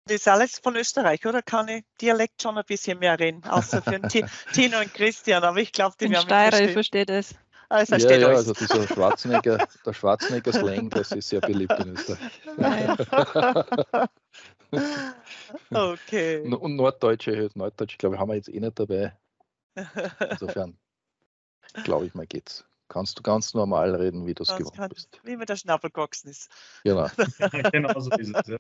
Das ist alles von Österreich, oder? Kann ich Dialekt schon ein bisschen mehr reden, außer für den Tino und Christian, aber ich glaube, die Ein werden mich Steirer, ich verstehen. verstehe das. Ich verstehe Ja, alles. also dieser der Schwarzenegger-Slang, das ist sehr beliebt in Österreich. Okay. Und Norddeutsche, glaube ich, haben wir jetzt eh nicht dabei. Insofern, glaube ich mal, geht's. Kannst du ganz normal reden, wie du es gewohnt bist. Wie mir der Schnabel gewachsen ist. Genau. Genau so ist es, ja.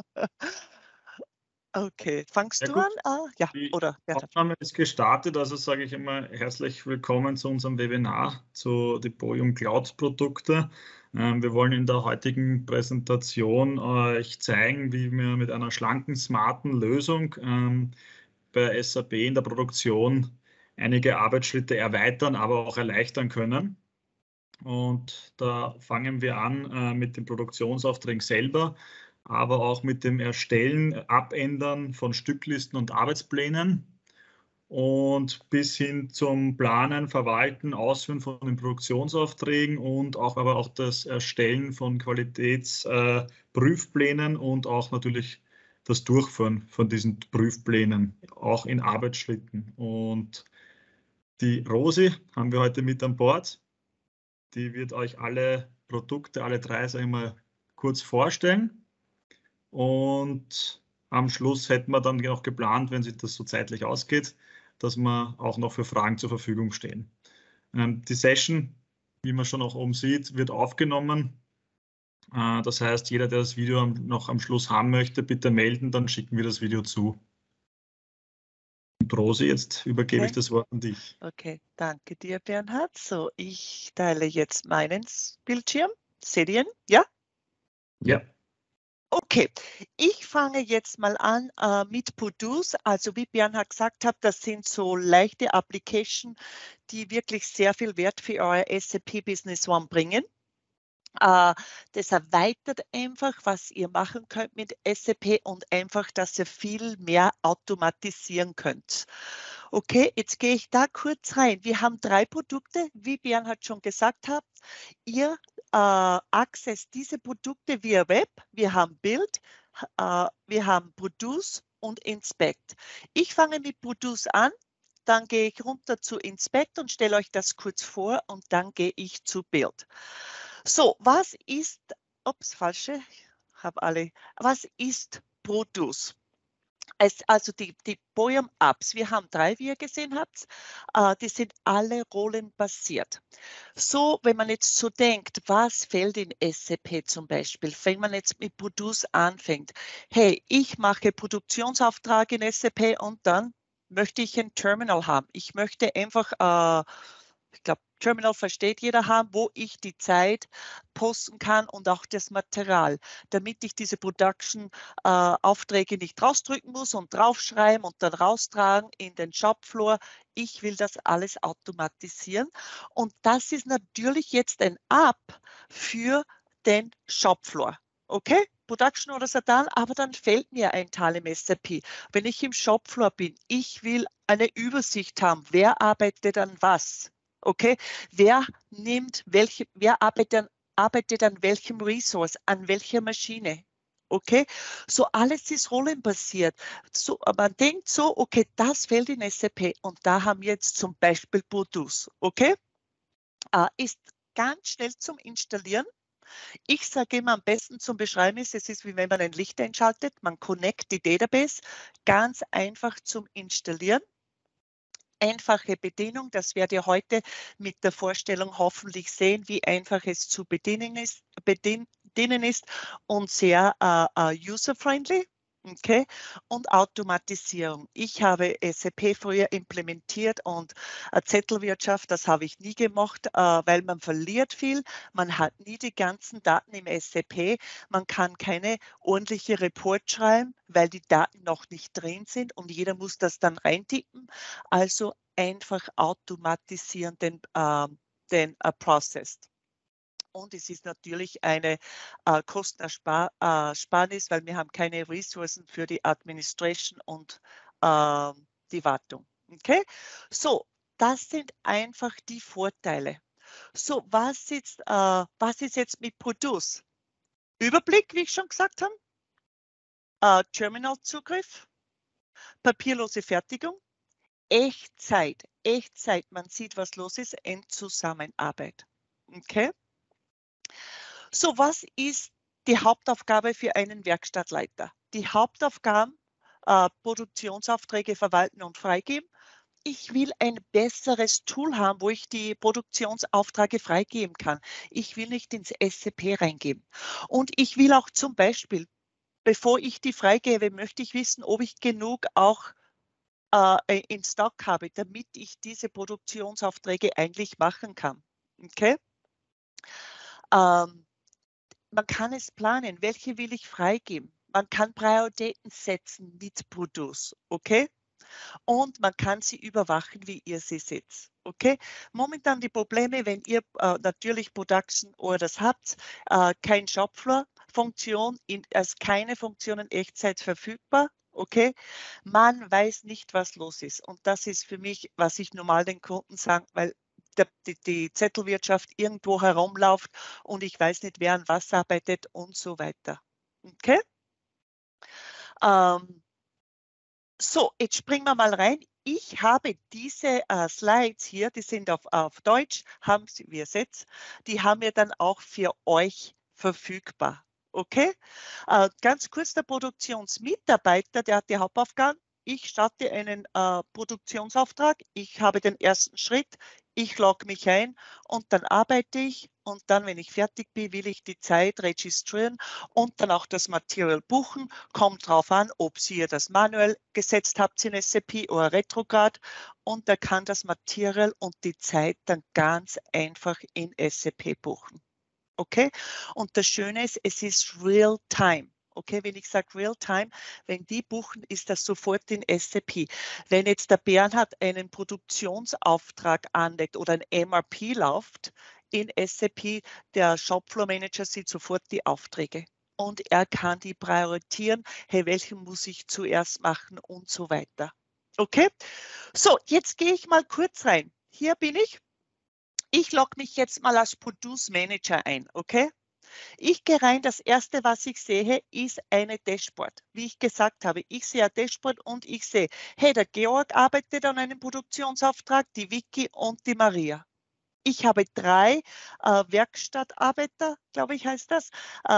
Okay, fangst Ja, du gut. an? Ja, Die oder Bernhard? Aufnahme ist gestartet, also sage ich immer herzlich willkommen zu unserem Webinar zu Depoium Cloud Produkte. Wir wollen in der heutigen Präsentation euch zeigen, wie wir mit einer schlanken, smarten Lösung bei SAP in der Produktion einige Arbeitsschritte erweitern, aber auch erleichtern können. Und da fangen wir an mit dem Produktionsaufträgen selber, aber auch mit dem Erstellen, Abändern von Stücklisten und Arbeitsplänen und bis hin zum Planen, Verwalten, Ausführen von den Produktionsaufträgen und auch aber auch das Erstellen von Qualitätsprüfplänen und auch natürlich das Durchführen von diesen Prüfplänen, auch in Arbeitsschritten. Und die Rosi haben wir heute mit an Bord. Die wird euch alle Produkte, alle drei, sage ich mal, kurz vorstellen. Und am Schluss hätten wir dann noch geplant, wenn sich das so zeitlich ausgeht, dass wir auch noch für Fragen zur Verfügung stehen. Die Session, wie man schon auch oben sieht, wird aufgenommen. Das heißt, jeder, der das Video noch am Schluss haben möchte, bitte melden, dann schicken wir das Video zu. Und Rosi, jetzt übergebe ich das Wort an dich. Okay, danke dir, Bernhard. So, ich teile jetzt meinen Bildschirm. Seht ihr ihn? Ja? Ja. Okay, ich fange jetzt mal an mit Produce. Also wie Bernhard gesagt hat, das sind so leichte Applications, die wirklich sehr viel Wert für euer SAP Business One bringen. Das erweitert einfach, was ihr machen könnt mit SAP und einfach, dass ihr viel mehr automatisieren könnt. Okay, jetzt gehe ich da kurz rein. Wir haben 3 Produkte, wie Bernhard schon gesagt hat. Ihr access diese Produkte via Web. Wir haben Build, wir haben Produce und Inspect. Ich fange mit Produce an. Dann gehe ich runter zu Inspect und stelle euch das kurz vor und dann gehe ich zu Build. So, was ist, falsche, was ist Produce? Also die Poem Apps, wir haben 3, wie ihr gesehen habt, die sind alle rollenbasiert. So, wenn man jetzt so denkt, was fällt in SAP zum Beispiel, wenn man jetzt mit Produce anfängt, hey, ich mache Produktionsauftrag in SAP und dann möchte ich ein Terminal haben. Ich möchte einfach, ich glaube, Terminal versteht jeder haben, wo ich die Zeit posten kann und auch das Material, damit ich diese Production-Aufträge nicht rausdrücken muss und draufschreiben und dann raustragen in den Shopfloor. Ich will das alles automatisieren und das ist natürlich jetzt ein App für den Shopfloor. Okay? Production oder Satan, aber dann fällt mir ein Teil im SAP. Wenn ich im Shopfloor bin, ich will eine Übersicht haben, wer arbeitet an was. Okay, wer arbeitet an welchem Resource, an welcher Maschine? Okay, so alles ist rollenbasiert. So, man denkt so, okay, das fällt in SAP und da haben wir jetzt zum Beispiel Produce. Okay, ist ganz schnell zum Installieren. Ich sage immer, am besten zum Beschreiben ist, es ist wie wenn man ein Licht einschaltet, man connect die Database, ganz einfach zum Installieren. Einfache Bedienung, das werdet ihr heute mit der Vorstellung hoffentlich sehen, wie einfach es zu bedienen ist und sehr user-friendly. Okay, und Automatisierung. Ich habe SAP früher implementiert und Zettelwirtschaft, das habe ich nie gemacht, weil man verliert viel. Man hat nie die ganzen Daten im SAP. Man kann keine ordentliche Report schreiben, weil die Daten noch nicht drin sind und jeder muss das dann reintippen. Also einfach automatisieren den Prozess. Und es ist natürlich eine Kostenersparnis, weil wir haben keine Ressourcen für die Administration und die Wartung. Okay, so, das sind einfach die Vorteile. So, was ist jetzt mit Produce? Überblick, wie ich schon gesagt habe? Terminalzugriff, papierlose Fertigung, Echtzeit, man sieht, was los ist, in Zusammenarbeit. Okay? So, was ist die Hauptaufgabe für einen Werkstattleiter? Die Hauptaufgaben, Produktionsaufträge verwalten und freigeben. Ich will ein besseres Tool haben, wo ich die Produktionsaufträge freigeben kann. Ich will nicht ins SAP reingeben. Und ich will auch zum Beispiel, bevor ich die freigebe, möchte ich wissen, ob ich genug auch in Stock habe, damit ich diese Produktionsaufträge eigentlich machen kann. Okay? Man kann es planen, welche will ich freigeben. Man kann Prioritäten setzen mit Produce, okay? Und man kann sie überwachen, wie ihr sie seht, okay? Momentan die Probleme, wenn ihr natürlich Production Orders habt, kein Shopfloor-Funktion, als keine Funktion in Echtzeit verfügbar, okay? Man weiß nicht, was los ist. Und das ist für mich, was ich normal den Kunden sage, weil die Zettelwirtschaft irgendwo herumläuft und ich weiß nicht, wer an was arbeitet und so weiter. Okay? So, jetzt springen wir mal rein. Ich habe diese Slides hier, die sind auf Deutsch, haben Sie, wie ihr seht, die haben wir dann auch für euch verfügbar. Okay? Ganz kurz, der Produktionsmitarbeiter, der hat die Hauptaufgaben. Ich starte einen Produktionsauftrag. Ich habe den ersten Schritt. Ich logge mich ein und dann arbeite ich. Und dann, wenn ich fertig bin, will ich die Zeit registrieren und dann auch das Material buchen. Kommt drauf an, ob ihr das manuell gesetzt habt in SAP oder retrograd. Und da kann das Material und die Zeit dann ganz einfach in SAP buchen. Okay? Und das Schöne ist, es ist real-time. Okay, wenn ich sage real-time, wenn die buchen, ist das sofort in SAP. Wenn jetzt der Bernhard einen Produktionsauftrag anlegt oder ein MRP läuft in SAP, der Shopfloor Manager sieht sofort die Aufträge und er kann die priorisieren, hey, welchen muss ich zuerst machen und so weiter. Okay, so, jetzt gehe ich mal kurz rein. Hier bin ich. Ich logge mich jetzt mal als Produce Manager ein, okay? Ich gehe rein, das erste, was ich sehe, ist eine Dashboard. Wie ich gesagt habe, ich sehe ein Dashboard und ich sehe, hey, der Georg arbeitet an einem Produktionsauftrag, die Vicky und die Maria. Ich habe 3 Werkstattarbeiter, glaube ich, heißt das,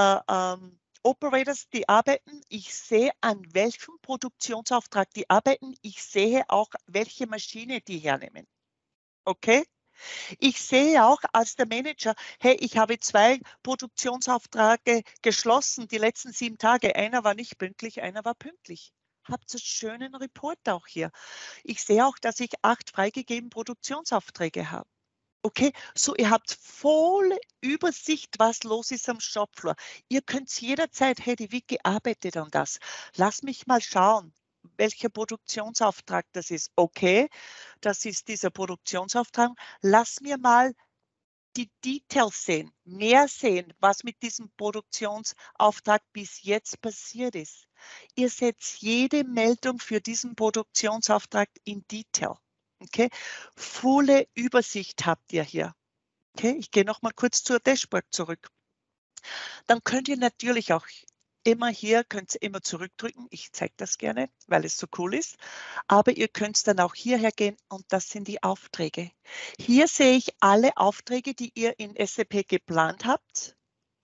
Operators, die arbeiten. Ich sehe, an welchem Produktionsauftrag die arbeiten. Ich sehe auch, welche Maschine die hernehmen. Okay? Ich sehe auch als der Manager, hey, ich habe 2 Produktionsaufträge geschlossen, die letzten 7 Tage. Einer war nicht pünktlich, einer war pünktlich. Habt einen schönen Report auch hier. Ich sehe auch, dass ich 8 freigegeben Produktionsaufträge habe. Okay, so ihr habt volle Übersicht, was los ist am Shopfloor. Ihr könnt jederzeit, hey, die Vicky arbeitet an das. Lass mich mal schauen, welcher Produktionsauftrag das ist. Okay, das ist dieser Produktionsauftrag. Lass mir mal die Details sehen, mehr sehen, was mit diesem Produktionsauftrag bis jetzt passiert ist. Ihr seht jede Meldung für diesen Produktionsauftrag in Detail. Okay, volle Übersicht habt ihr hier. Okay, ich gehe noch mal kurz zur Dashboard zurück. Dann könnt ihr natürlich auch immer hier, könnt ihr immer zurückdrücken. Ich zeige das gerne, weil es so cool ist. Aber ihr könnt dann auch hierher gehen und das sind die Aufträge. Hier sehe ich alle Aufträge, die ihr in SAP geplant habt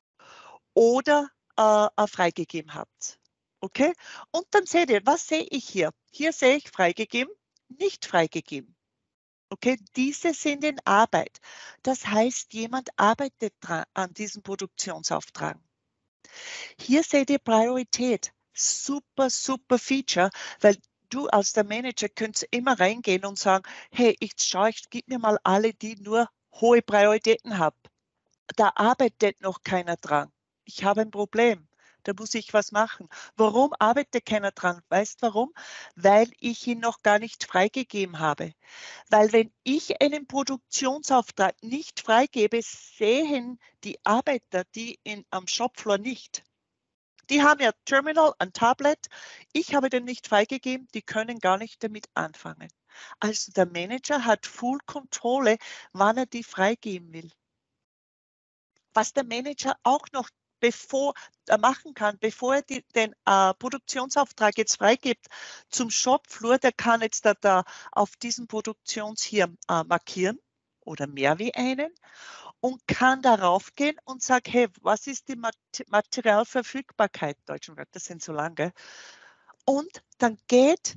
oder freigegeben habt. Okay, und dann seht ihr, was sehe ich hier? Hier sehe ich freigegeben, nicht freigegeben. Okay, diese sind in Arbeit. Das heißt, jemand arbeitet dran, an diesem Produktionsauftrag. Hier seht ihr Priorität. Super, super Feature, weil du als der Manager könntest immer reingehen und sagen, hey, ich gib mir mal alle, die nur hohe Prioritäten haben. Da arbeitet noch keiner dran. Ich habe ein Problem. Da muss ich was machen. Warum arbeitet keiner dran? Weißt warum? Weil ich ihn noch gar nicht freigegeben habe. Weil wenn ich einen Produktionsauftrag nicht freigebe, sehen die Arbeiter die am Shopfloor nicht. Die haben ja Terminal, ein Tablet. Ich habe den nicht freigegeben. Die können gar nicht damit anfangen. Also der Manager hat Full Kontrolle, wann er die freigeben will. Was der Manager auch noch machen kann, bevor er den Produktionsauftrag jetzt freigibt zum Shopfloor, der kann jetzt da auf diesen hier markieren oder mehr wie einen und kann darauf gehen und sagen, hey, was ist die Materialverfügbarkeit? Deutschen Wörter sind so lang, gell? Und dann geht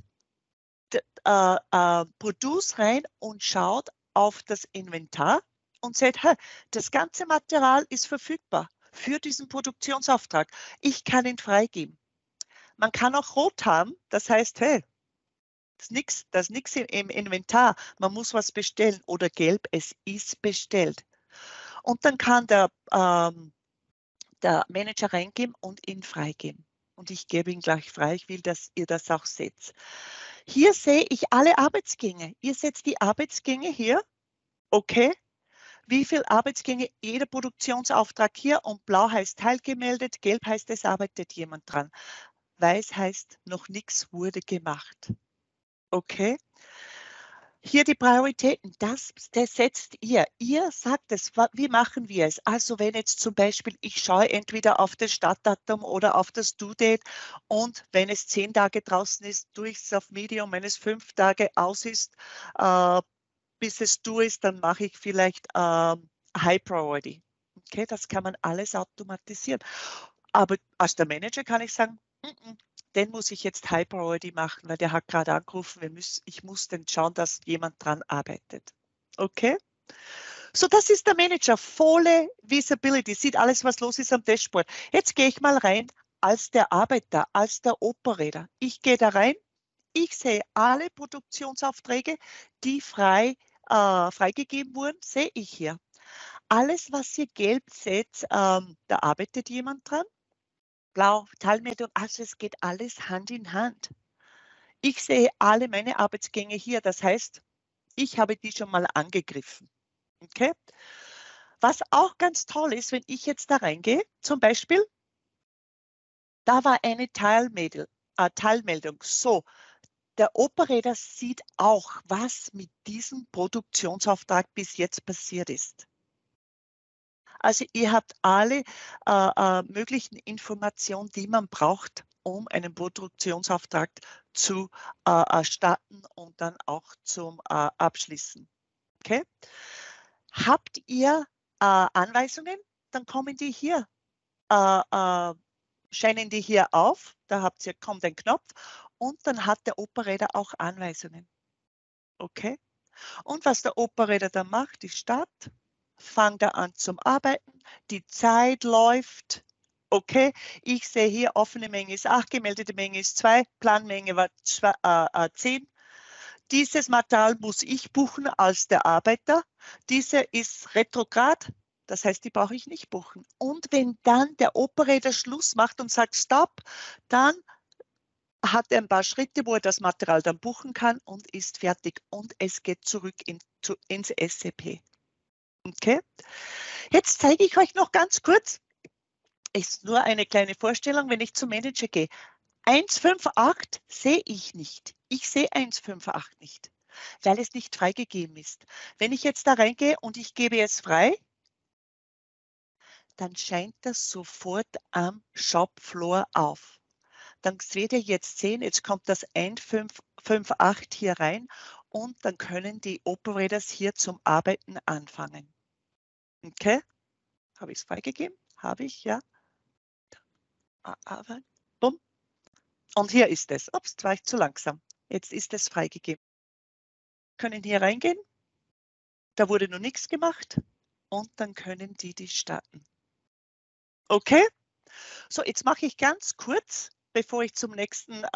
Produce rein und schaut auf das Inventar und sagt, hey, das ganze Material ist verfügbar für diesen Produktionsauftrag. Ich kann ihn freigeben. Man kann auch rot haben, das heißt, hey, das ist nichts im Inventar, man muss was bestellen, oder gelb, es ist bestellt. Und dann kann der Manager reingeben und ihn freigeben. Und ich gebe ihn gleich frei, ich will, dass ihr das auch seht. Hier sehe ich alle Arbeitsgänge. Ihr seht die Arbeitsgänge hier, okay? Wie viele Arbeitsgänge jeder Produktionsauftrag hier, und blau heißt teilgemeldet, gelb heißt, es arbeitet jemand dran. Weiß heißt, noch nichts wurde gemacht. Okay? Hier die Prioritäten, das setzt ihr. Ihr sagt es, wie machen wir es? Also wenn jetzt zum Beispiel, ich schaue entweder auf das Startdatum oder auf das Due-Date, und wenn es 10 Tage draußen ist, tue ich es auf Medium. Wenn es 5 Tage aus ist, bis es Due ist, dann mache ich vielleicht High Priority. Okay, das kann man alles automatisieren. Aber als der Manager kann ich sagen, den muss ich jetzt High Priority machen, weil der hat gerade angerufen, ich muss dann schauen, dass jemand dran arbeitet. Okay? So, das ist der Manager, volle Visibility, sieht alles, was los ist am Dashboard. Jetzt gehe ich mal rein als der Arbeiter, als der Operator. Ich gehe da rein, ich sehe alle Produktionsaufträge, die freigegeben wurden, sehe ich hier. Alles, was ihr gelb seht, da arbeitet jemand dran. Blau, Teilmeldung, also es geht alles Hand in Hand. Ich sehe alle meine Arbeitsgänge hier, das heißt, ich habe die schon mal angegriffen. Okay? Was auch ganz toll ist, wenn ich jetzt da reingehe, zum Beispiel, da war eine Teilmeldung. So, der Operator sieht auch, was mit diesem Produktionsauftrag bis jetzt passiert ist. Also ihr habt alle möglichen Informationen, die man braucht, um einen Produktionsauftrag zu starten und dann auch zum Abschließen. Okay? Habt ihr Anweisungen, dann kommen die hier, scheinen die hier auf, da kommt ein Knopf, und dann hat der Operator auch Anweisungen. Okay? Und was der Operator dann macht, ist Start. Fangt er an zum Arbeiten, die Zeit läuft, okay, ich sehe hier, offene Menge ist 8, gemeldete Menge ist 2, Planmenge war 10. Dieses Material muss ich buchen als der Arbeiter, diese ist retrograd, das heißt, die brauche ich nicht buchen. Und wenn dann der Operator Schluss macht und sagt Stopp, dann hat er ein paar Schritte, wo er das Material dann buchen kann und ist fertig, und es geht zurück ins SAP. Okay, jetzt zeige ich euch noch ganz kurz, ist nur eine kleine Vorstellung, wenn ich zum Manager gehe. 158 sehe ich nicht. Ich sehe 158 nicht, weil es nicht freigegeben ist. Wenn ich jetzt da reingehe und ich gebe es frei, dann scheint das sofort am Shopfloor auf. Dann werdet ihr jetzt sehen, jetzt kommt das 158 hier rein, und dann können die Operators hier zum Arbeiten anfangen. Okay, habe ich es freigegeben? Habe ich, ja. Aber, bumm. Und hier ist es. Ups, jetzt war ich zu langsam. Jetzt ist es freigegeben. Können hier reingehen. Da wurde noch nichts gemacht. Und dann können die starten. Okay? So, jetzt mache ich ganz kurz, bevor ich zur nächsten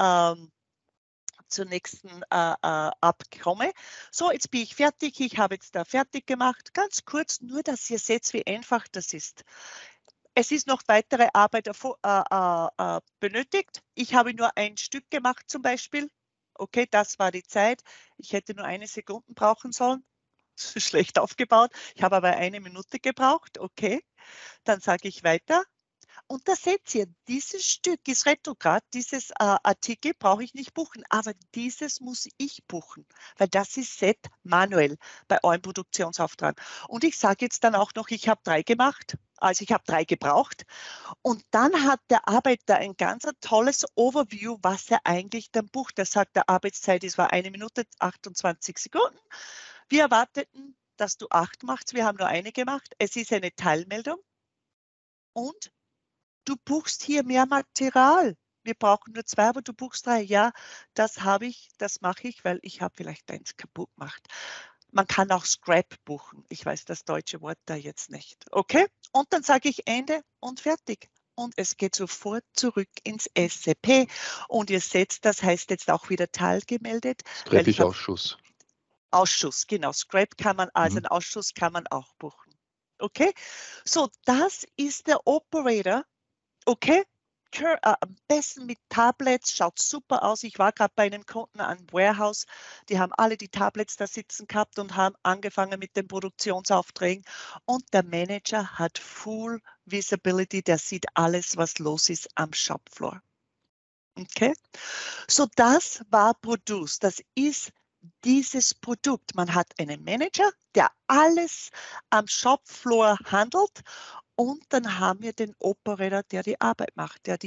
abkomme. So, jetzt bin ich fertig. Ich habe jetzt da fertig gemacht. Ganz kurz, nur dass ihr seht, wie einfach das ist. Es ist noch weitere Arbeit benötigt. Ich habe nur ein Stück gemacht zum Beispiel. Okay, das war die Zeit. Ich hätte nur 1 Sekunde brauchen sollen. Das ist schlecht aufgebaut. Ich habe aber 1 Minute gebraucht. Okay, dann sage ich weiter. Und da seht ihr, dieses Stück ist retrograd, dieses Artikel brauche ich nicht buchen, aber dieses muss ich buchen, weil das ist set manuell bei eurem Produktionsauftrag. Und ich sage jetzt dann auch noch, ich habe 3 gemacht. Also ich habe 3 gebraucht. Und dann hat der Arbeiter ein ganz tolles Overview, was er eigentlich dann bucht. Er sagt, der Arbeitszeit war 1 Minute 28 Sekunden. Wir erwarteten, dass du 8 machst. Wir haben nur eine gemacht. Es ist eine Teilmeldung. Und du buchst hier mehr Material. Wir brauchen nur 2, aber du buchst 3. Ja, das habe ich, das mache ich, weil ich habe vielleicht eins kaputt gemacht. Man kann auch Scrap buchen. Ich weiß das deutsche Wort da jetzt nicht. Okay? Und dann sage ich Ende und fertig. Und es geht sofort zurück ins SAP. Und ihr seht, das heißt jetzt auch wieder teilgemeldet. Scrap ist Ausschuss. Ausschuss, genau. Scrap kann man, also einen Ausschuss kann man auch buchen. Okay? So, das ist der Operator. Okay? Am besten mit Tablets, schaut super aus. Ich war gerade bei einem Kunden an Warehouse, die haben alle die Tablets da sitzen gehabt und haben angefangen mit den Produktionsaufträgen. Und der Manager hat Full Visibility, der sieht alles, was los ist am Shopfloor. Okay? So, das war Produce. Das ist dieses Produkt. Man hat einen Manager, der alles am Shopfloor handelt. Und dann haben wir den Operator, der die Arbeit macht, der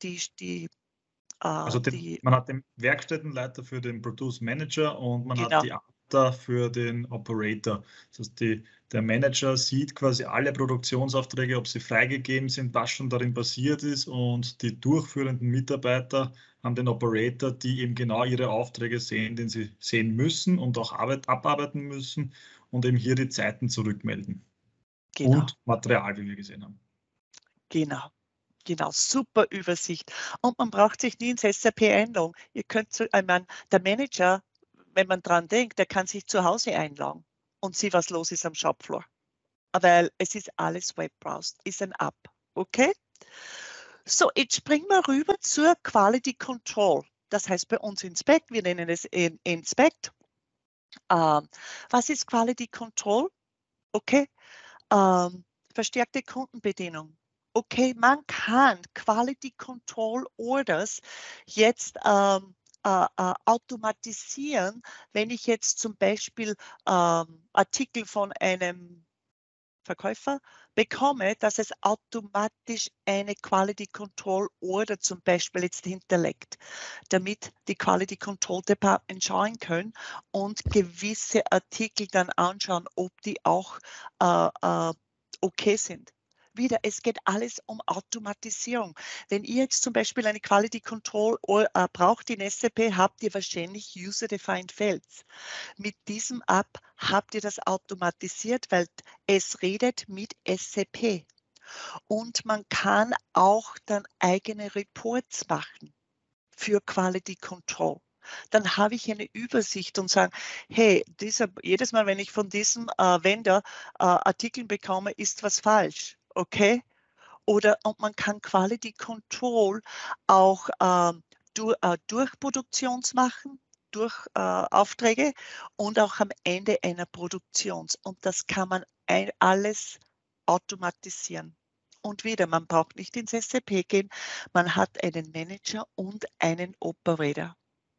man hat den Werkstättenleiter für den Produce Manager und man genau. hat die Arbeiter für den Operator. Das heißt, der Manager sieht quasi alle Produktionsaufträge, ob sie freigegeben sind, was schon darin passiert ist, und die durchführenden Mitarbeiter haben den Operator, die eben genau ihre Aufträge sehen, den sie sehen müssen und auch abarbeiten müssen und eben hier die Zeiten zurückmelden. Genau. Und Material, wie wir gesehen haben. Genau. Genau, super Übersicht. Und man braucht sich nie ins SAP einloggen. Ihr könnt, der Manager, wenn man dran denkt, der kann sich zu Hause einloggen und sehen, was los ist am Shopfloor. Weil es ist alles webbrowsed, ist ein App. Okay? So, jetzt springen wir rüber zur Quality Control. Das heißt bei uns Inspect, wir nennen es Inspect. Was ist Quality Control? Okay, verstärkte Kundenbedienung. Okay, man kann Quality Control Orders jetzt automatisieren, wenn ich jetzt zum Beispiel Artikel von einem Verkäufer bekomme, dass es automatisch eine Quality Control Order zum Beispiel jetzt hinterlegt, damit die Quality Control Department schauen können und gewisse Artikel dann anschauen, ob die auch okay sind. Wieder, es geht alles um Automatisierung. Wenn ihr jetzt zum Beispiel eine Quality Control braucht in SAP, habt ihr wahrscheinlich User-Defined Fields. Mit diesem App habt ihr das automatisiert, weil es redet mit SAP. Und man kann auch dann eigene Reports machen für Quality Control. Dann habe ich eine Übersicht und sage, hey, jedes Mal, wenn ich von diesem Vendor Artikel bekomme, ist was falsch. Okay? Und man kann Quality Control auch durch Produktions machen, durch Aufträge und auch am Ende einer Produktions. Und das kann man alles automatisieren. Und wieder, man braucht nicht ins SAP gehen, man hat einen Manager und einen Operator.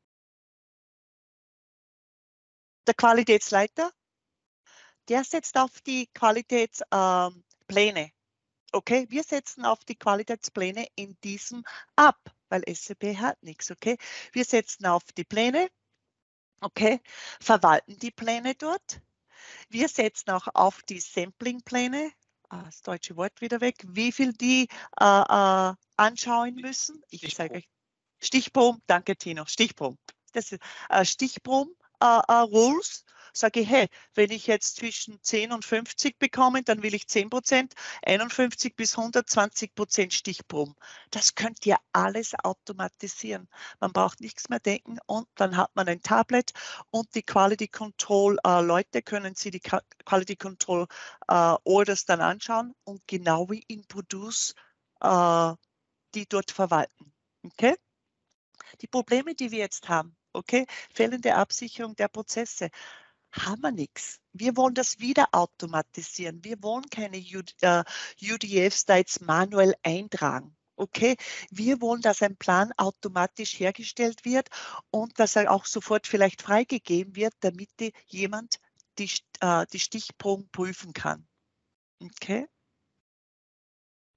Der Qualitätsleiter, der setzt auf die Qualitätspläne. Okay, wir setzen auf die Qualitätspläne in diesem ab, weil SAP hat nichts. Okay, wir setzen auf die Pläne. Okay, verwalten die Pläne dort. Wir setzen auch auf die Sampling-Pläne. Das deutsche Wort wieder weg. Wie viel die anschauen müssen. Ich zeige euch. Stichproben, danke Tino. Stichproben. Das ist Stichproben Rules. Sage ich, hey, wenn ich jetzt zwischen 10 und 50 bekomme, dann will ich 10%, 51 bis 120% Stichproben. Das könnt ihr alles automatisieren. Man braucht nichts mehr denken und dann hat man ein Tablet und die Quality Control Leute können sich die Quality Control Orders dann anschauen und genau wie in Produce die dort verwalten. Okay? Die Probleme, die wir jetzt haben, okay, fehlende Absicherung der Prozesse, haben wir nichts. Wir wollen das wieder automatisieren. Wir wollen keine UDFs da jetzt manuell eintragen. Okay, wir wollen, dass ein Plan automatisch hergestellt wird und dass er auch sofort vielleicht freigegeben wird, damit jemand die Stichproben prüfen kann. Okay.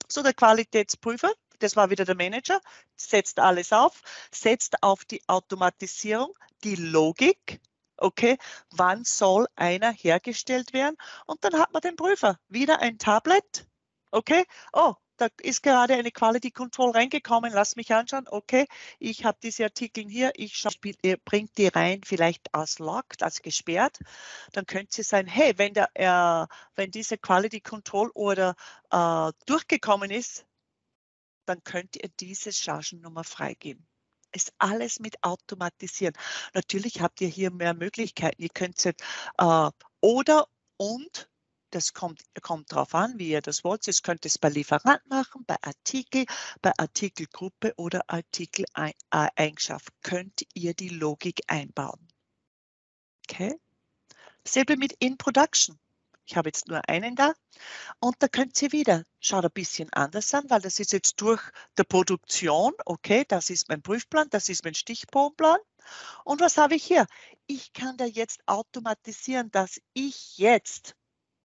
So, der Qualitätsprüfer, das war wieder der Manager, setzt alles auf, setzt auf die Automatisierung, die Logik, okay, wann soll einer hergestellt werden? Und dann hat man den Prüfer, wieder ein Tablet, okay, oh, da ist gerade eine Quality Control reingekommen, lass mich anschauen, okay, ich habe diese Artikel hier, ihr bringt die rein, vielleicht als locked, als gesperrt, dann könnte es sein, hey, wenn diese Quality Control oder durchgekommen ist, dann könnt ihr diese Chargennummer freigeben. Ist alles mit automatisieren. Natürlich habt ihr hier mehr Möglichkeiten. Ihr könnt oder und, das kommt darauf an, wie ihr das wollt. Ihr könnt es bei Lieferant machen, bei Artikelgruppe oder Artikeleigenschaft. Könnt ihr die Logik einbauen. Okay? Selbe mit In Production. Ich habe jetzt nur einen da. Und da könnt ihr wieder, schaut ein bisschen anders an, weil das ist jetzt durch der Produktion, okay, das ist mein Prüfplan, das ist mein Stichprobenplan. Und was habe ich hier? Ich kann da jetzt automatisieren, dass ich jetzt,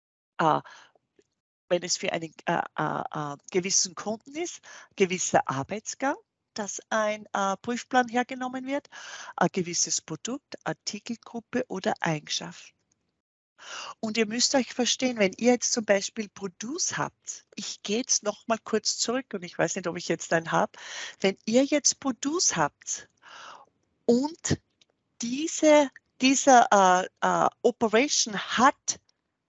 wenn es für einen gewissen Kunden ist, gewisser Arbeitsgang, dass ein Prüfplan hergenommen wird, ein gewisses Produkt, Artikelgruppe oder Eigenschaft. Und ihr müsst euch verstehen, wenn ihr jetzt zum Beispiel Produce habt, ich gehe jetzt noch mal kurz zurück und ich weiß nicht, ob ich jetzt einen habe, wenn ihr jetzt Produce habt und dieser Operation hat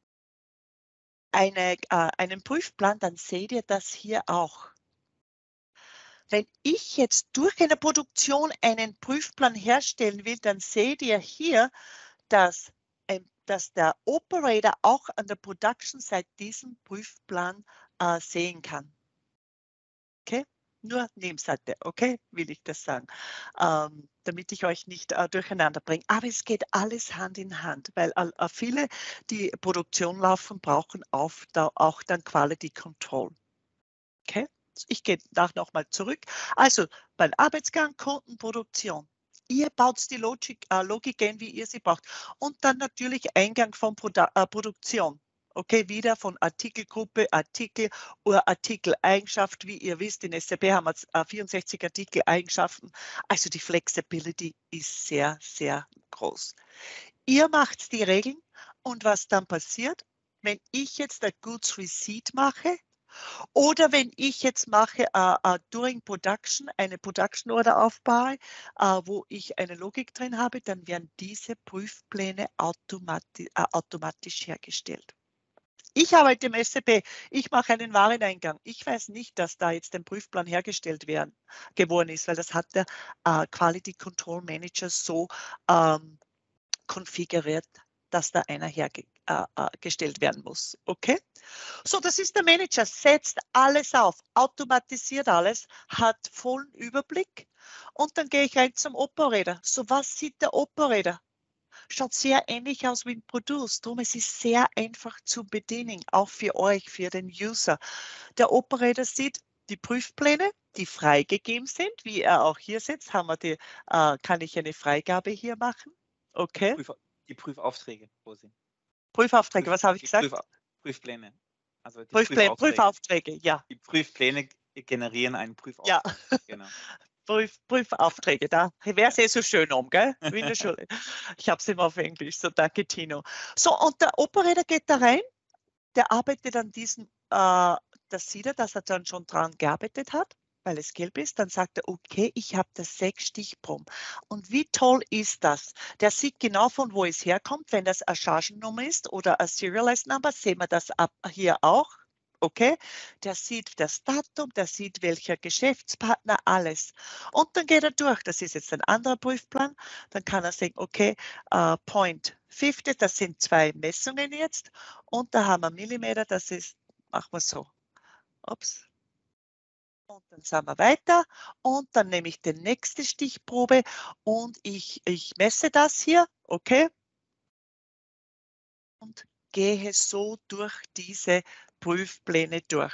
einen Prüfplan, dann seht ihr das hier auch. Wenn ich jetzt durch eine Produktion einen Prüfplan herstellen will, dann seht ihr hier, dass der Operator auch an der Production-Seite diesen Prüfplan sehen kann. Okay? Nur Nebenseite, okay? Will ich das sagen. Damit ich euch nicht durcheinander bringe. Aber es geht alles Hand in Hand, weil viele, die Produktion laufen, brauchen auch dann Quality Control. Okay? Ich gehe nochmal zurück. Also beim Arbeitsgang, Kunden, Produktion. Ihr baut die Logik ein, wie ihr sie braucht. Und dann natürlich Eingang von Produktion. Okay, wieder von Artikelgruppe, Artikel oder Artikeleigenschaft. Wie ihr wisst, in SAP haben wir 64 Artikeleigenschaften. Also die Flexibility ist sehr, sehr groß. Ihr macht die Regeln und was dann passiert, wenn ich jetzt ein Goods Receipt mache, oder wenn ich jetzt mache during Production, eine Production Order aufbaue, wo ich eine Logik drin habe, dann werden diese Prüfpläne automatisch hergestellt. Ich arbeite im SAP, ich mache einen Wareneingang. Ich weiß nicht, dass da jetzt ein Prüfplan hergestellt geworden ist, weil das hat der Quality Control Manager so konfiguriert, dass da einer hergestellt werden muss. Okay? So, das ist der Manager, setzt alles auf, automatisiert alles, hat vollen Überblick und dann gehe ich rein zum Operator. So, was sieht der Operator? Schaut sehr ähnlich aus wie ein Produce. Darum ist es sehr einfach zu bedienen, auch für euch, für den User. Der Operator sieht die Prüfpläne, die freigegeben sind, wie er auch hier sitzt, kann ich eine Freigabe hier machen. Okay. Die Prüfaufträge, Rosi. Prüfaufträge, was habe ich gesagt? Prüfpläne. Also die Prüfaufträge, ja. Die Prüfpläne generieren einen Prüfauftrag. Ja. Genau. Prüfaufträge, da wäre es so schön gell? Wie in der Schule. Ich habe es immer auf Englisch, so danke Tino. So, und der Operator geht da rein, der arbeitet an diesem, das sieht er, dass er dann schon dran gearbeitet hat, weil es gelb ist, dann sagt er, okay, ich habe das 6 Stichproben. Und wie toll ist das? Der sieht genau, von wo es herkommt, wenn das eine Chargennummer ist oder ein Serialized Number, sehen wir das hier auch. Okay, der sieht das Datum, der sieht welcher Geschäftspartner, alles. Und dann geht er durch, das ist jetzt ein anderer Prüfplan, dann kann er sagen, okay, Point 50, das sind 2 Messungen jetzt und da haben wir Millimeter, das ist, machen wir so, ups. Und dann sind wir weiter und dann nehme ich die nächste Stichprobe und ich messe das hier, okay, und gehe so durch diese Prüfpläne durch,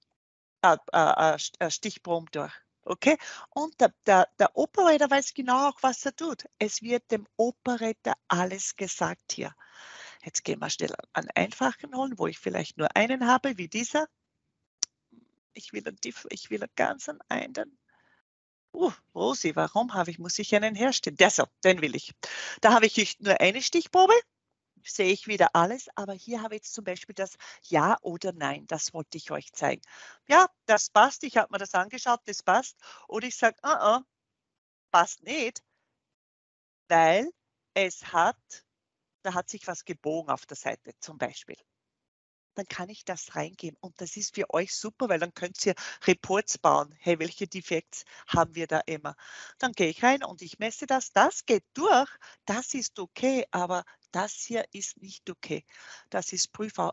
Stichproben durch. Okay, und der Operator weiß genau auch, was er tut. Es wird dem Operator alles gesagt hier. Jetzt gehen wir schnell einen einfachen holen, wo ich vielleicht nur einen habe, wie dieser. ich will einen ganz einen. Rosi, warum muss ich einen herstellen? Den will ich. Da habe ich nur eine Stichprobe, sehe ich wieder alles, aber hier habe ich jetzt zum Beispiel das Ja oder Nein, das wollte ich euch zeigen. Ja, das passt, ich habe mir das angeschaut, das passt. Oder ich sage, passt nicht, weil da hat sich was gebogen auf der Seite zum Beispiel. Dann kann ich das reingeben und das ist für euch super, weil dann könnt ihr Reports bauen. Hey, welche Defekte haben wir da immer? Dann gehe ich rein und ich messe das. Das geht durch, das ist okay, aber das hier ist nicht okay. Das ist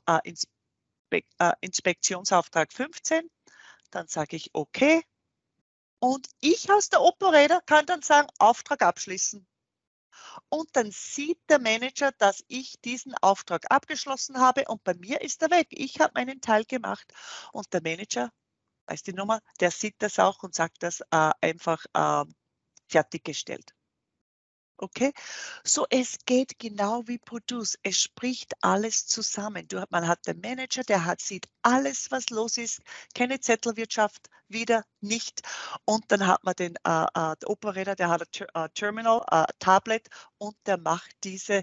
Inspektionsauftrag 15. Dann sage ich okay. Und ich als der Operator kann dann sagen, Auftrag abschließen. Und dann sieht der Manager, dass ich diesen Auftrag abgeschlossen habe und bei mir ist er weg. Ich habe meinen Teil gemacht und der Manager, weiß die Nummer, der sieht das auch und sagt das einfach fertiggestellt. Okay, so es geht genau wie Produce. Es spricht alles zusammen. Man hat den Manager, sieht alles, was los ist. Keine Zettelwirtschaft, wieder nicht. Und dann hat man den Operator, der hat ein Terminal, Tablet und der macht diese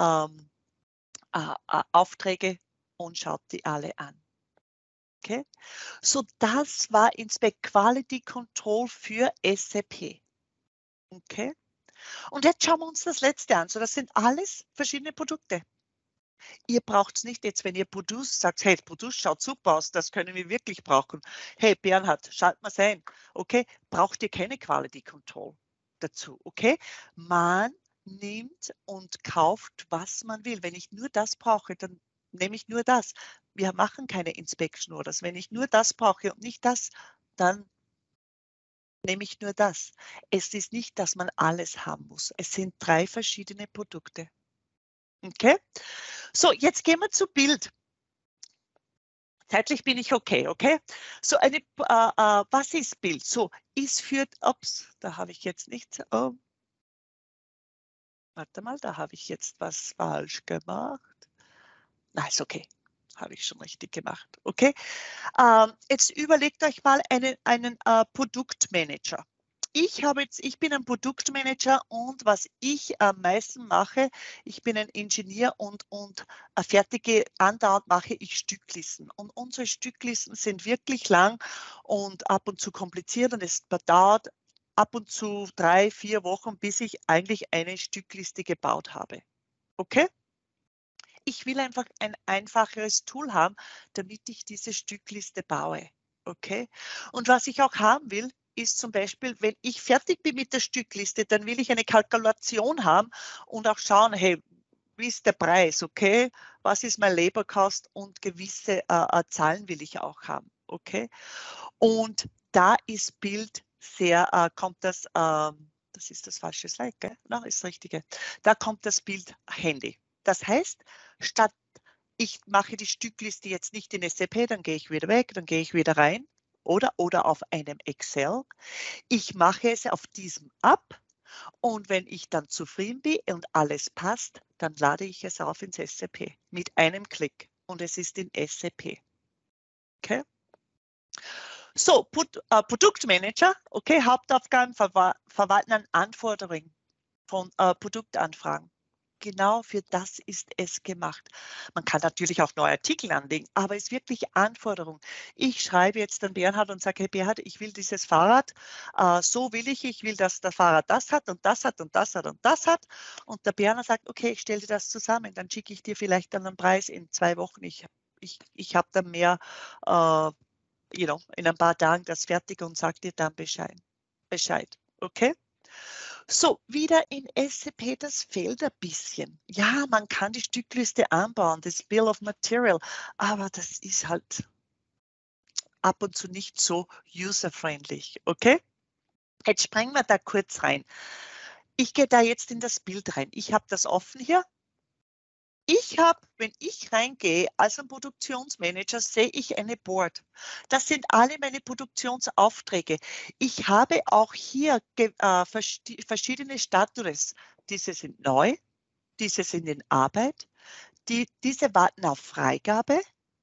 Aufträge und schaut die alle an. Okay, so das war Inspect Quality Control für SAP. Okay. Und jetzt schauen wir uns das letzte an. So, das sind alles verschiedene Produkte. Ihr braucht es nicht jetzt, wenn ihr Produce sagt, hey, Produce schaut super aus, das können wir wirklich brauchen. Hey, Bernhard, schalt mal ein. Okay, braucht ihr keine Quality Control dazu. Okay, man nimmt und kauft, was man will. Wenn ich nur das brauche, dann nehme ich nur das. Wir machen keine Inspection Orders. Wenn ich nur das brauche und nicht das, dann nehme ich nur das. Es ist nicht, dass man alles haben muss. Es sind 3 verschiedene Produkte. Okay? So, jetzt gehen wir zu Bild. Zeitlich bin ich okay, okay? So, was ist Bild? So, da habe ich jetzt nicht, warte mal, da habe ich jetzt was falsch gemacht. Na, ist okay. Habe ich schon richtig gemacht, okay? Jetzt überlegt euch mal einen Produktmanager. Ich bin ein Produktmanager und was ich am meisten mache, ich bin ein Ingenieur und andauernd mache ich Stücklisten. Und unsere Stücklisten sind wirklich lang und ab und zu kompliziert und es dauert ab und zu 3, 4 Wochen, bis ich eigentlich eine Stückliste gebaut habe. Okay? Ich will einfach ein einfacheres Tool haben, damit ich diese Stückliste baue. Okay? Und was ich auch haben will, ist zum Beispiel, wenn ich fertig bin mit der Stückliste, dann will ich eine Kalkulation haben und auch schauen, hey, wie ist der Preis, okay? Was ist mein Labor Cost und gewisse Zahlen will ich auch haben, okay? Und da ist Bild das ist das falsche Slide, gell? Nein, ist das Richtige. Da kommt das Bild Handy. Das heißt, statt ich mache die Stückliste jetzt nicht in SAP, dann gehe ich wieder weg, dann gehe ich wieder rein oder auf einem Excel. Ich mache es auf diesem ab und wenn ich dann zufrieden bin und alles passt, dann lade ich es auf ins SAP mit einem Klick und es ist in SAP. Okay? So, Produktmanager, okay, Hauptaufgaben verwalten an Anforderungen von Produktanfragen. Genau für das ist es gemacht. Man kann natürlich auch neue Artikel anlegen, aber es ist wirklich Anforderung. Ich schreibe jetzt an Bernhard und sage, hey Bernhard, ich will dieses Fahrrad, so will ich will, dass das Fahrrad das hat und das hat und das hat und das hat. Und der Bernhard sagt, okay, ich stelle dir das zusammen, dann schicke ich dir vielleicht dann einen Preis in 2 Wochen. Ich habe dann mehr, in ein paar Tagen das fertig und sage dir dann Bescheid. Okay? So, wieder in SAP, das fehlt ein bisschen. Ja, man kann die Stückliste anbauen, das Bill of Material, aber das ist halt ab und zu nicht so user-friendly, okay? Jetzt springen wir da kurz rein. Ich gehe da jetzt in das Bild rein. Ich habe das offen hier. Wenn ich reingehe als ein Produktionsmanager, sehe ich eine Board. Das sind alle meine Produktionsaufträge. Ich habe auch hier verschiedene Status. Diese sind neu, diese sind in Arbeit, diese warten auf Freigabe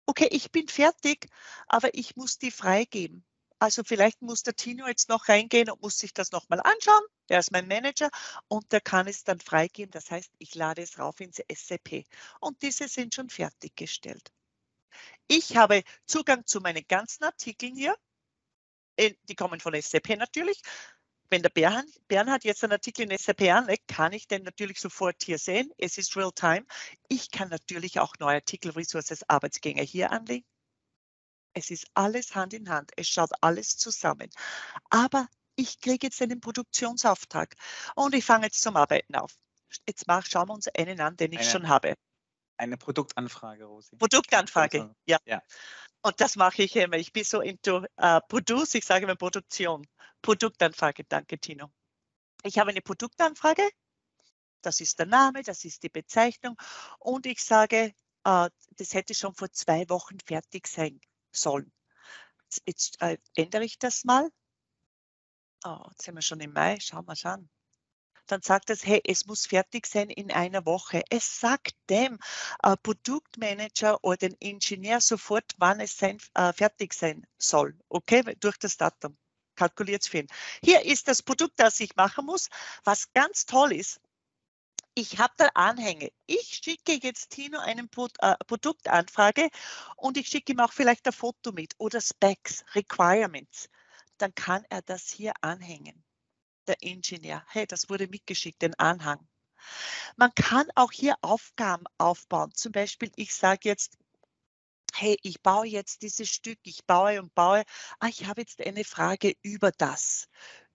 okay, ich bin fertig, aber ich muss die freigeben. Also vielleicht muss der Tino jetzt noch reingehen und muss sich das nochmal anschauen. Der ist mein Manager und der kann es dann freigeben. Das heißt, ich lade es rauf ins SAP und diese sind schon fertiggestellt. Ich habe Zugang zu meinen ganzen Artikeln hier. Die kommen von SAP natürlich. Wenn der Bernhard jetzt einen Artikel in SAP anlegt, kann ich den natürlich sofort hier sehen. Es ist real-time. Ich kann natürlich auch neue Artikel, Resources, Arbeitsgänge hier anlegen. Es ist alles Hand in Hand. Es schaut alles zusammen. Aber ich kriege jetzt einen Produktionsauftrag und ich fange jetzt zum Arbeiten auf. Jetzt schauen wir uns einen an, den ich schon habe. Eine Produktanfrage, Rosi. Produktanfrage, ja. Ja. Und das mache ich immer. Ich bin so into Produce, ich sage immer Produktion. Produktanfrage, danke Tino. Ich habe eine Produktanfrage, das ist der Name, das ist die Bezeichnung und ich sage, das hätte schon vor 2 Wochen fertig sein sollen. Jetzt ändere ich das mal. Oh, jetzt sind wir schon im Mai, schauen wir es an. Dann sagt es, hey, es muss fertig sein in einer Woche. Es sagt dem Produktmanager oder den Ingenieur sofort, wann es fertig sein soll. Okay, durch das Datum. Kalkuliert es für ihn. Hier ist das Produkt, das ich machen muss. Was ganz toll ist, ich habe da Anhänge. Ich schicke jetzt Tino eine Produktanfrage und ich schicke ihm auch vielleicht ein Foto mit oder Specs, Requirements. Dann kann er das hier anhängen. Der Ingenieur, hey, das wurde mitgeschickt, den Anhang. Man kann auch hier Aufgaben aufbauen. Zum Beispiel, ich sage jetzt, hey, ich baue jetzt dieses Stück, ich baue und baue. Ich habe jetzt eine Frage über das.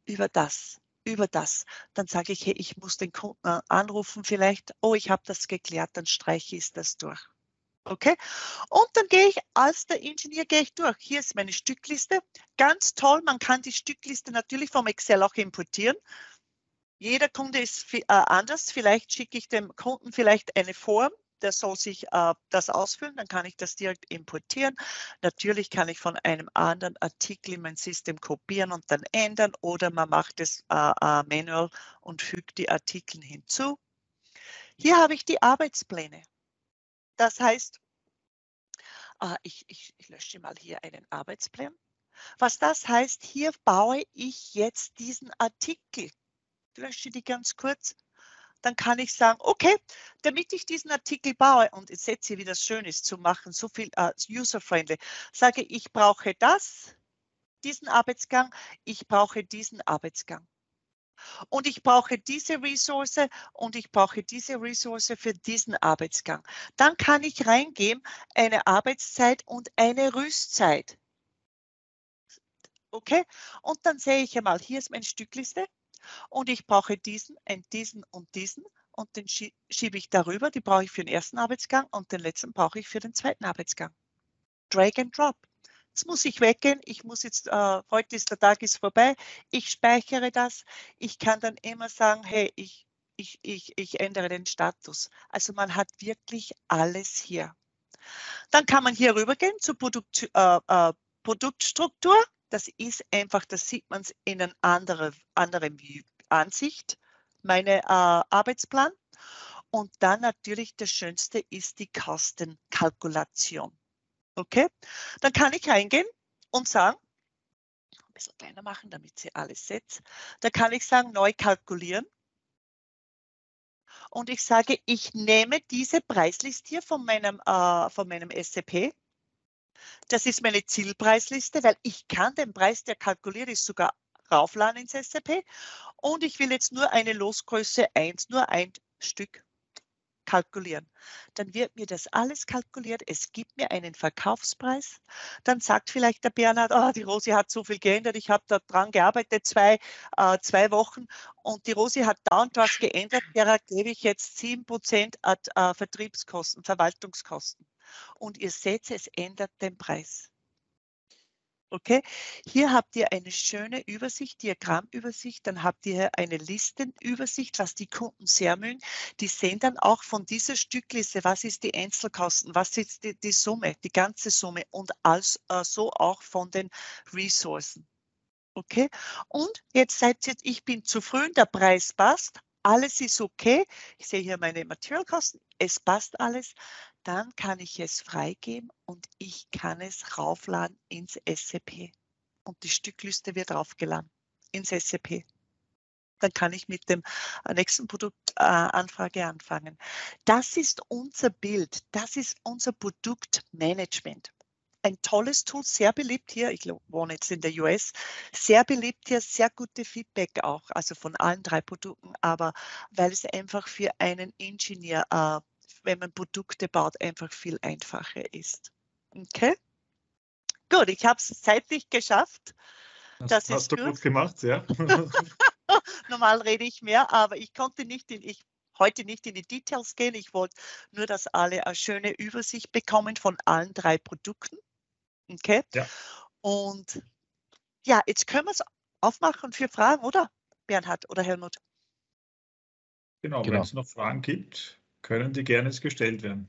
Dann sage ich, hey, ich muss den Kunden anrufen vielleicht. Oh, ich habe das geklärt, dann streiche ich das durch. Okay, und dann gehe ich als der Ingenieur durch. Hier ist meine Stückliste. Ganz toll, man kann die Stückliste natürlich vom Excel auch importieren. Jeder Kunde ist anders. Vielleicht schicke ich dem Kunden vielleicht eine Form, der soll sich das ausfüllen, dann kann ich das direkt importieren. Natürlich kann ich von einem anderen Artikel in mein System kopieren und dann ändern oder man macht es manual und fügt die Artikel hinzu. Hier habe ich die Arbeitspläne. Das heißt, ich lösche mal hier einen Arbeitsplan. Was das heißt, hier baue ich jetzt diesen Artikel. Ich lösche die ganz kurz. Dann kann ich sagen, okay, damit ich diesen Artikel baue, und jetzt seht ihr, wie das schön ist zu machen, so viel user-friendly, sage ich brauche diesen Arbeitsgang, ich brauche diesen Arbeitsgang. Und ich brauche diese Ressource und ich brauche diese Ressource für diesen Arbeitsgang. Dann kann ich reingeben, eine Arbeitszeit und eine Rüstzeit. Okay, und dann sehe ich einmal, hier ist meine Stückliste und ich brauche diesen und diesen und den schiebe ich darüber, die brauche ich für den ersten Arbeitsgang und den letzten brauche ich für den zweiten Arbeitsgang. Drag and Drop. Jetzt muss ich weggehen, ich muss jetzt, heute ist der Tag ist vorbei, ich speichere das, ich kann dann immer sagen, hey, ich ändere den Status. Also man hat wirklich alles hier. Dann kann man hier rübergehen zur Produktstruktur. Das ist einfach, das sieht man in einer anderen Ansicht, meine Arbeitsplan. Und dann natürlich das Schönste ist die Kostenkalkulation. Okay, dann kann ich reingehen und sagen, ein bisschen kleiner machen, damit Sie alles seht. Da kann ich sagen, neu kalkulieren. Und ich sage, ich nehme diese Preisliste hier von meinem SAP. Das ist meine Zielpreisliste, weil ich kann den Preis, der kalkuliert ist, sogar raufladen ins SAP. Und ich will jetzt nur eine Losgröße 1, nur ein Stück kalkulieren. Dann wird mir das alles kalkuliert. Es gibt mir einen Verkaufspreis. Dann sagt vielleicht der Bernhard, oh, die Rosi hat so viel geändert. Ich habe da dran gearbeitet, zwei Wochen. Und die Rosi hat da und was geändert. Derer gebe ich jetzt 7% Vertriebskosten, Verwaltungskosten. Und ihr seht, es ändert den Preis. Okay, hier habt ihr eine schöne Übersicht, Diagrammübersicht, dann habt ihr eine Listenübersicht, was die Kunden sehr mögen. Die sehen dann auch von dieser Stückliste, was ist die Einzelkosten, was ist die Summe, die ganze Summe und so auch von den Ressourcen. Okay, und jetzt seid ihr, ich bin zufrieden, der Preis passt, alles ist okay. Ich sehe hier meine Materialkosten, es passt alles. dann kann ich es freigeben und ich kann es raufladen ins SAP. Und die Stückliste wird raufgeladen ins SAP. Dann kann ich mit dem nächsten Produktanfrage anfangen. Das ist unser Bild, das ist unser Produktmanagement. Ein tolles Tool, sehr beliebt hier, ich wohne jetzt in der US, sehr beliebt hier, sehr gute Feedback auch, also von allen 3 Produkten, aber weil es einfach für einen Ingenieur, wenn man Produkte baut, einfach viel einfacher ist. Okay? Gut, ich habe es zeitlich geschafft. Das Hast ist du gut. gut gemacht, ja. Normal rede ich mehr, aber ich konnte heute nicht in die Details gehen. Ich wollte nur, dass alle eine schöne Übersicht bekommen von allen 3 Produkten. Okay? Ja. Und ja, jetzt können wir es aufmachen für Fragen, oder? Bernhard oder Helmut? Genau, wenn es noch Fragen gibt, können die gerne gestellt werden.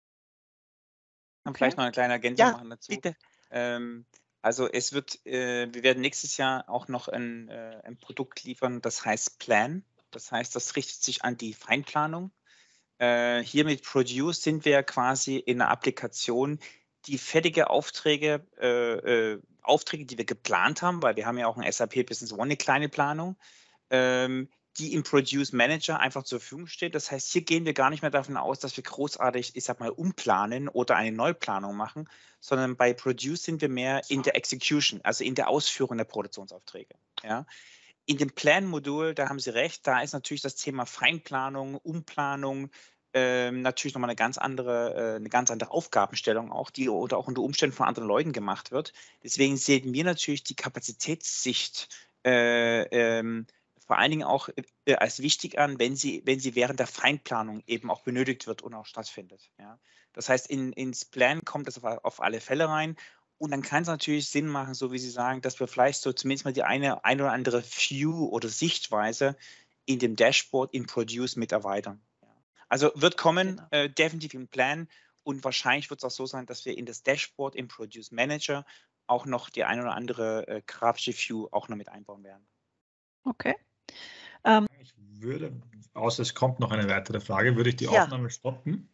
Und vielleicht noch eine kleine Ergänzung Ja, machen dazu. bitte. Also es wird, wir werden nächstes Jahr auch noch ein Produkt liefern, das heißt Plan. Das heißt, das richtet sich an die Feinplanung. Hier mit Produce sind wir quasi in einer Applikation, die fertige Aufträge, die wir geplant haben, weil wir haben ja auch ein SAP Business One, eine kleine Planung, die im Produce Manager einfach zur Verfügung steht. Das heißt, hier gehen wir gar nicht mehr davon aus, dass wir großartig, ich sag mal, umplanen oder eine Neuplanung machen, sondern bei Produce sind wir mehr in der Execution, also in der Ausführung der Produktionsaufträge. Ja? In dem Plan-Modul, da haben Sie recht, da ist natürlich das Thema Feinplanung, Umplanung, natürlich nochmal eine ganz andere Aufgabenstellung auch, die oder auch unter Umständen von anderen Leuten gemacht wird. Deswegen sehen wir natürlich die Kapazitätssicht vor allen Dingen auch als wichtig an, wenn sie während der Feinplanung eben auch benötigt wird und auch stattfindet. Ja? Das heißt, ins Plan kommt das auf alle Fälle rein. Und dann kann es natürlich Sinn machen, so wie Sie sagen, dass wir vielleicht so zumindest mal die eine oder andere View oder Sichtweise in dem Dashboard in Produce mit erweitern. Ja. Also wird kommen, Genau. definitiv im Plan, und wahrscheinlich wird es auch so sein, dass wir in das Dashboard im Produce Manager auch noch die eine oder andere grafische View auch noch mit einbauen werden. Okay. Ich würde, außer es kommt noch eine weitere Frage, würde ich die Ja. Aufnahme stoppen.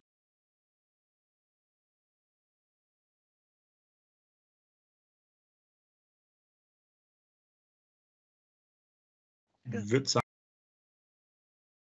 Würde sagen,